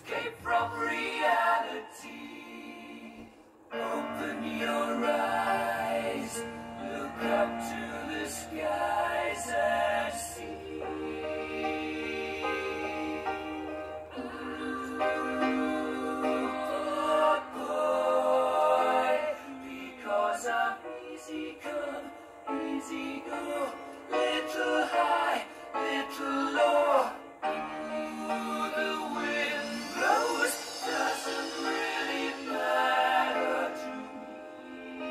escape from reality. Open your eyes, look up to the skies and see. Oh boy, because I'm easy come, easy go, little high, little low. The wind blows, doesn't really matter to me.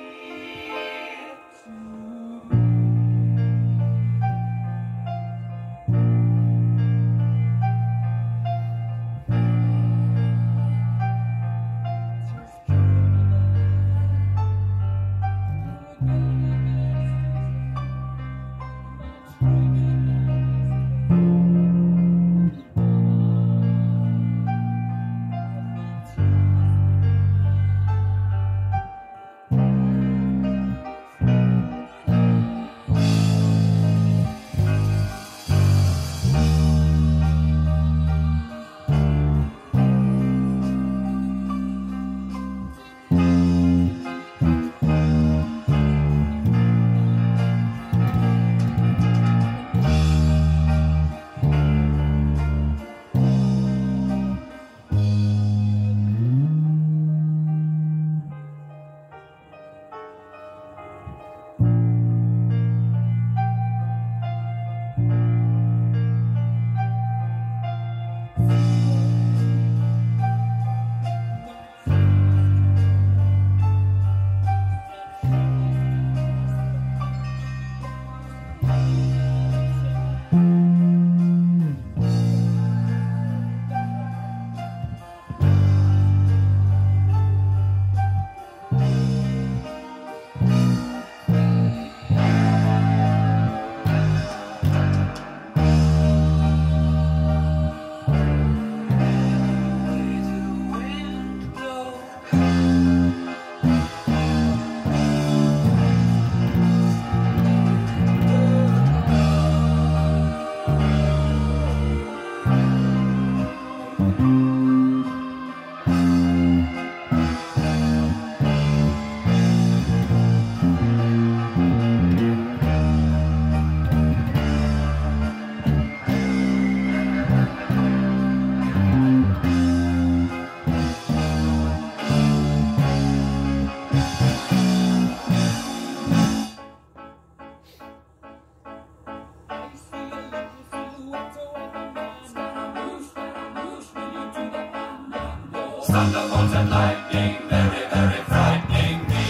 Thunderbolts and lightning, very, very frightening me.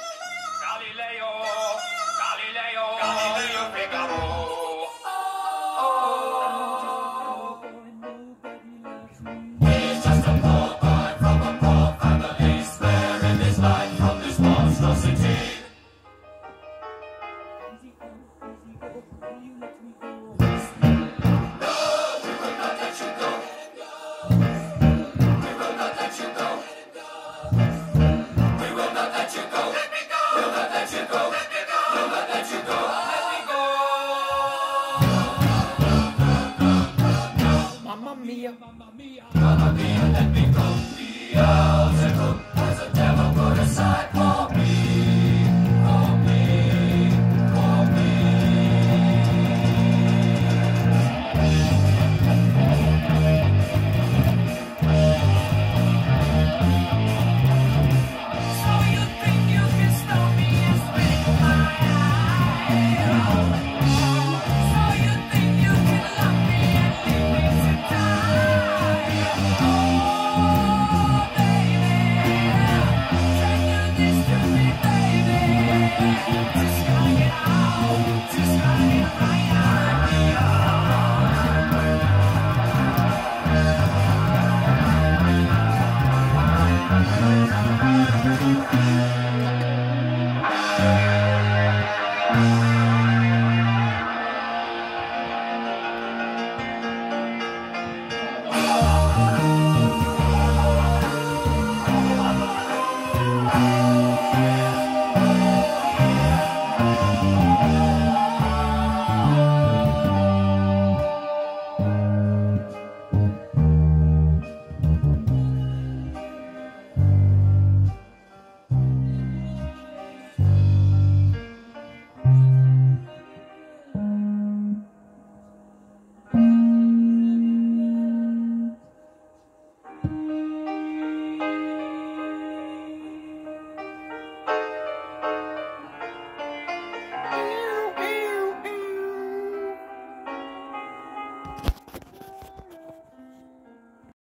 Galileo, Galileo, Galileo Figaro. Oh, he's just a poor boy from a poor family, sparing his life from this monstrosity. Mamma mia, let me go. Beelzebub has a devil put aside.